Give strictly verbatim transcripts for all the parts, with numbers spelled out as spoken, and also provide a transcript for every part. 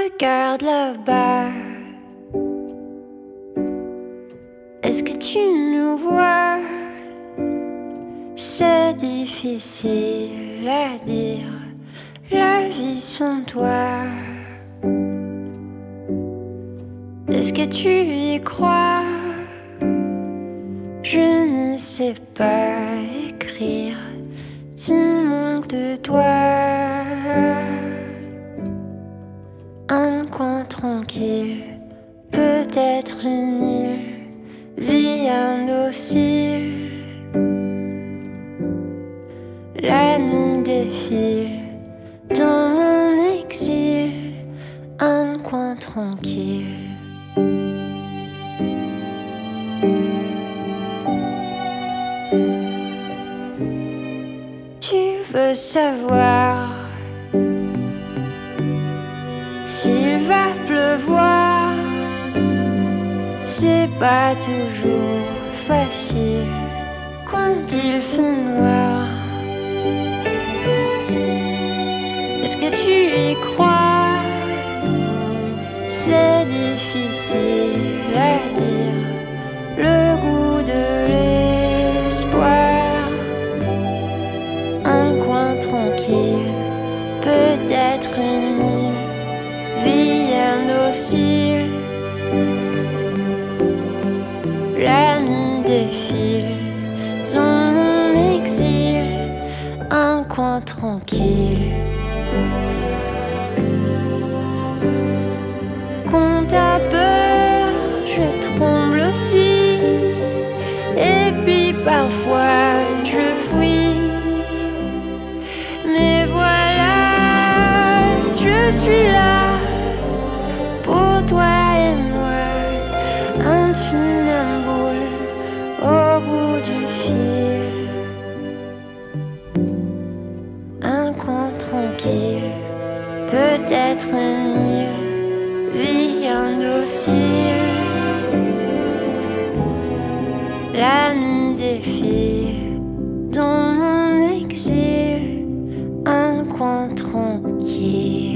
regarde là-bas. Est-ce que tu nous vois? C'est difficile à dire, la vie sans toi. Est-ce que tu y crois? Je ne sais pas écrire s'il manque de toi. Un coin tranquille, peut-être une île, vie indocile. La nuit défile dans mon exil, un coin tranquille. Tu veux savoir s'il va pleuvoir? C'est pas toujours facile quand il fait noir. Est-ce que tu y crois? C'est difficile à dire, le goût de l'espoir. Un coin tranquille, peut-être une île, vie indocile. La nuit défile dans mon exil, un coin tranquille. Quand t'as peur, je tremble aussi, et puis parfois je fuis. Mais voilà, je suis là pour toi et moi, un funambule au bout du fil. Un coin tranquille, peut-être une île, vie indocile. La nuit défile dans mon exil, un coin tranquille.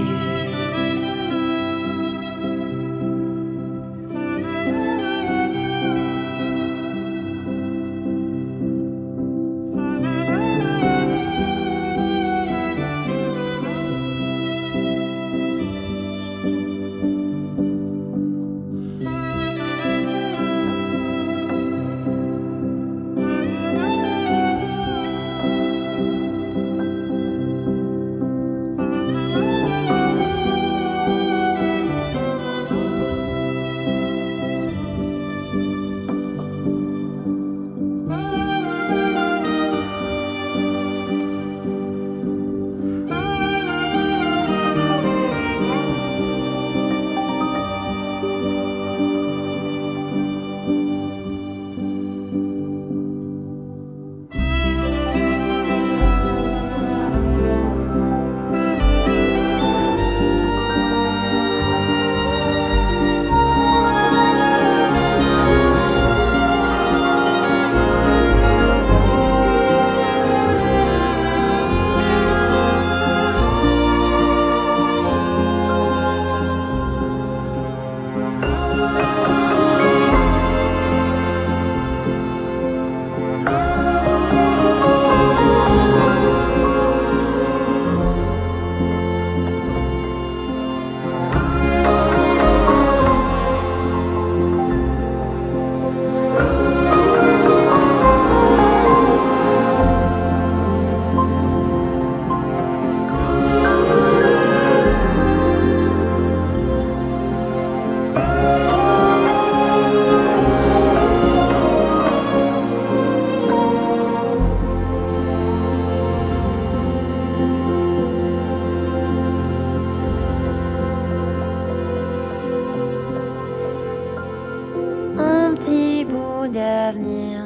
D'avenir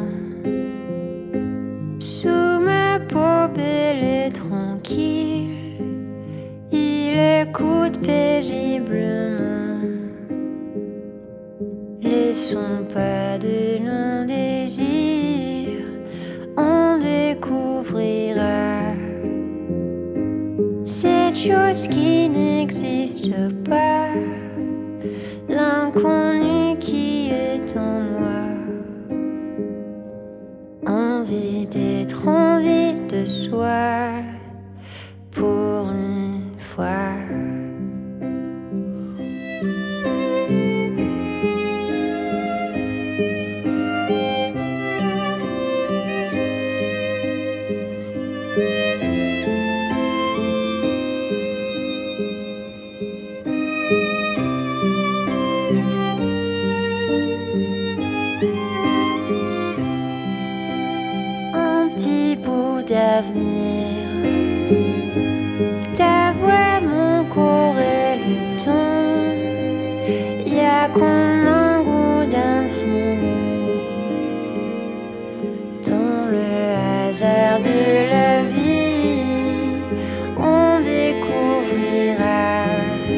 sous ma peau belle et tranquille, il écoute paisiblement les sons pas de non-désir. On découvrira cette chose qui n'existe pas. l'inconnu qui est en moi. Envie d'être envie de soi pour une fois. D'avenir, ta voix, mon corps et le ton, y a comme un goût d'infini dans le hasard de la vie. On découvrira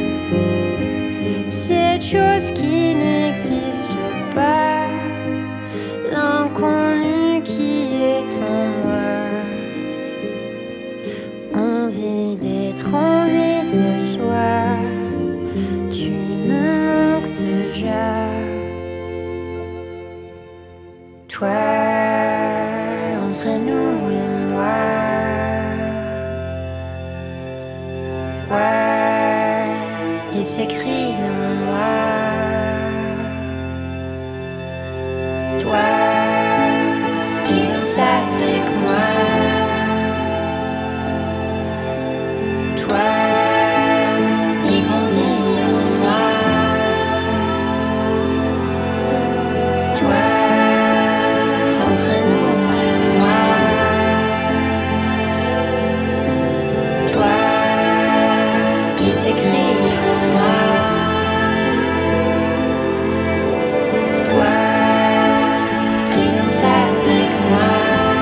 cette chose qui n'existe pas, l'inconnu qui est en moi. Envie d'être envie de soi, tu me manques déjà. Toi, entre nous et moi, toi qui s'écrit en moi, toi qui danse avec moi. Toi qui grandis en moi, toi entre nous et moi, toi qui s'écrit en moi, toi qui danse avec moi.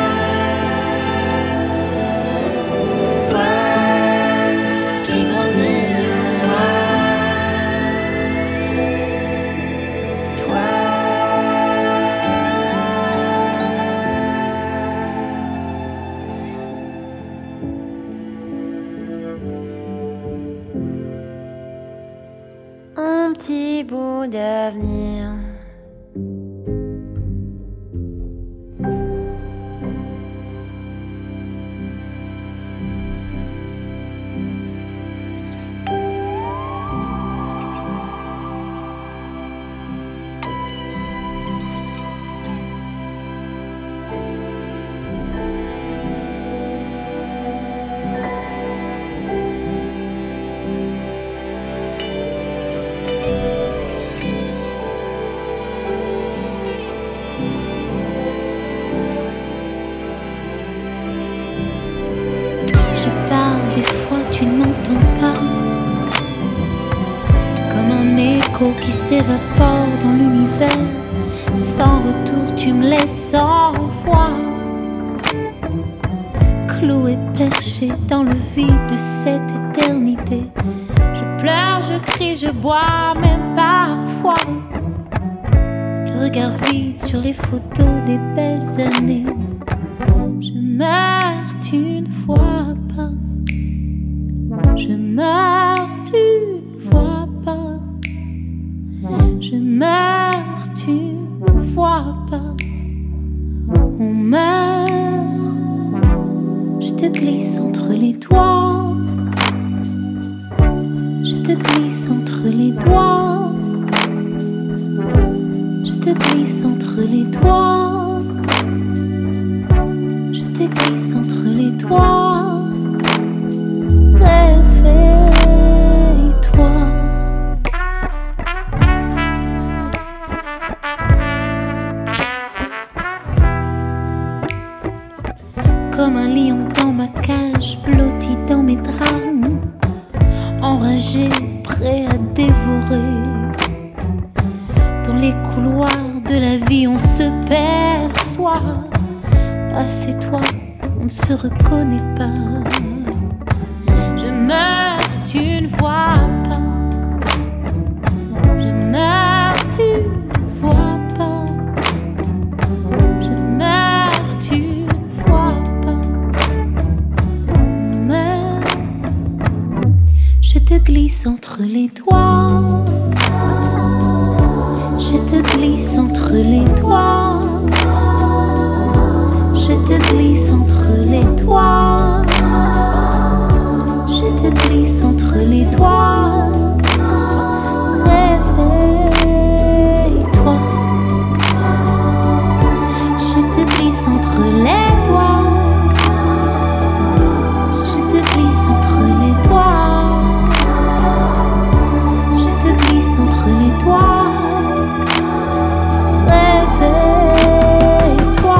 Un petit bout d'avenir. Des fois tu ne m'entends pas, comme un écho qui s'évapore dans l'univers. Sans retour tu me laisses sans voix, cloué perché dans le vide de cette éternité. Je pleure, je crie, je bois, même parfois le regard vide sur les photos des belles années. Je meurs, tu ne vois pas. Je meurs, tu ne vois pas. Je meurs, tu ne vois pas. On meurt. Je te glisse entre les doigts. Je te glisse entre les doigts. Je te glisse entre les doigts. Je te glisse entre les doigts. Réveille-toi. Comme un lion dans ma cage, blotti dans mes draps, enragé, prêt à dévorer. Dans les couloirs de la vie, on se perçoit. Assieds-toi, on ne se reconnaît pas. Je meurs, tu ne vois pas. Je meurs, tu ne vois pas. Je meurs, tu ne vois pas. Je meurs. Je te glisse entre les doigts. toi. Je te glisse entre les doigts. Je te glisse entre les doigts. Je te glisse entre les doigts. Réveille-toi. Je te glisse entre les doigts. Je te glisse entre les doigts. Je te glisse entre les doigts. Réveille-toi.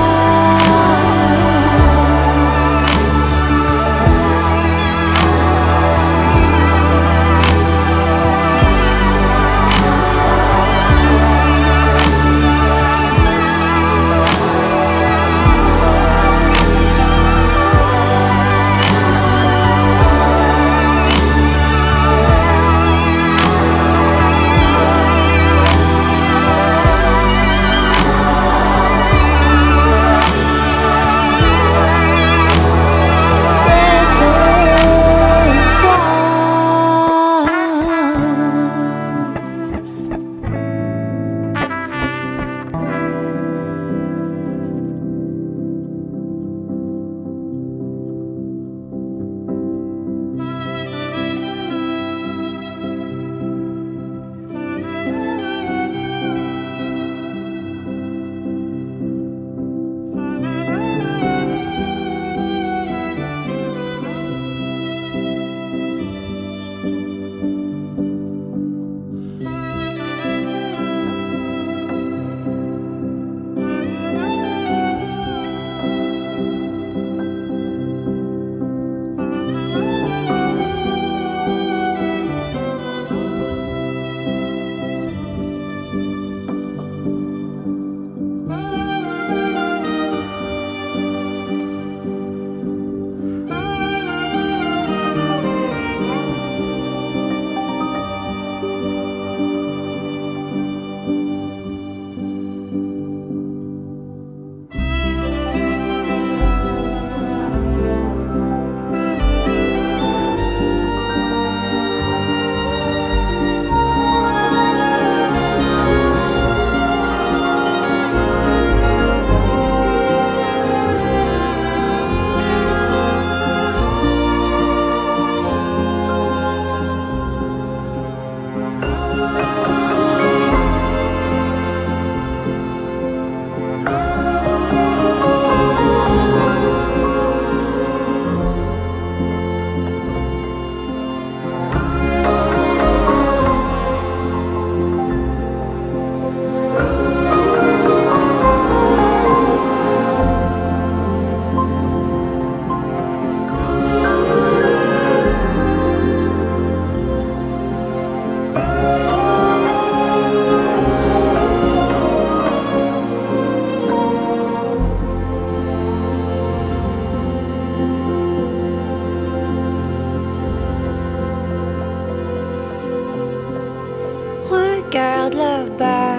Regarde là-bas.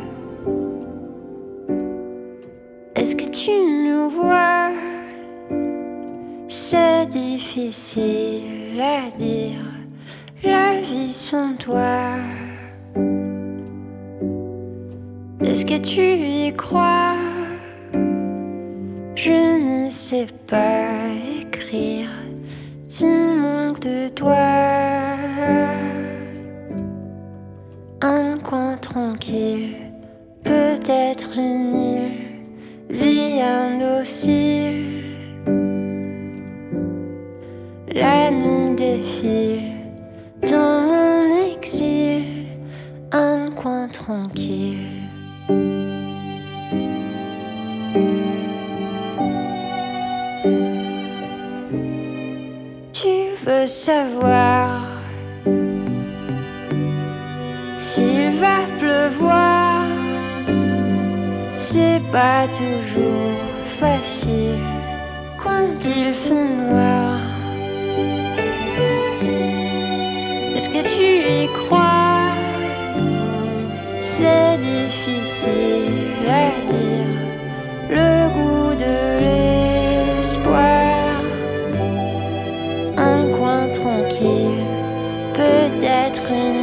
Est-ce que tu nous vois? C'est difficile à dire, la vie sans toi. Est-ce que tu y crois? Je ne sais pas écrire s'il manque de toi. Un coin tranquille, peut-être une île, vie indocile. La nuit défile dans mon exil, un coin tranquille. Tu veux savoir s'il va pleuvoir? C'est pas toujours facile quand il fait noir. Est-ce que tu y crois? C'est difficile à dire, le goût de l'espoir. Un coin tranquille, peut-être une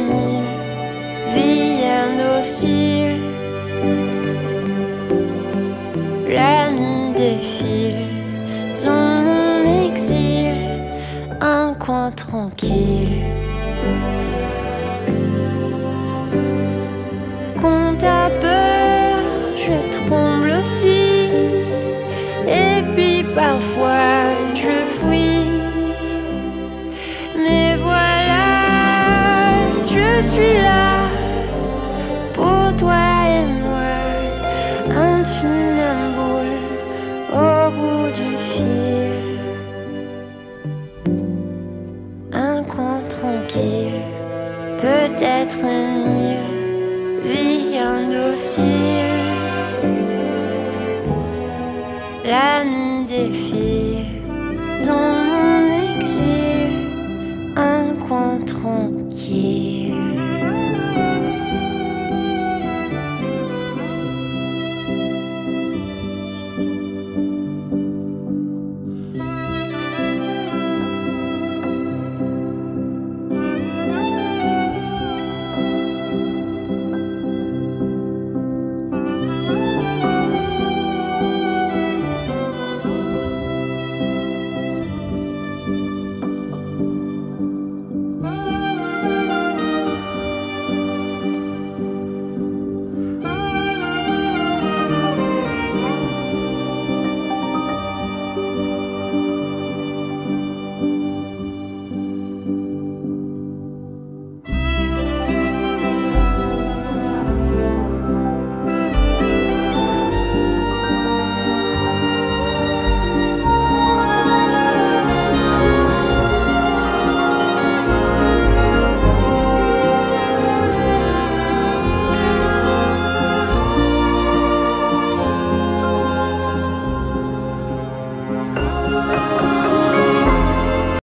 peut-être mille vies indociles. La nuit défile.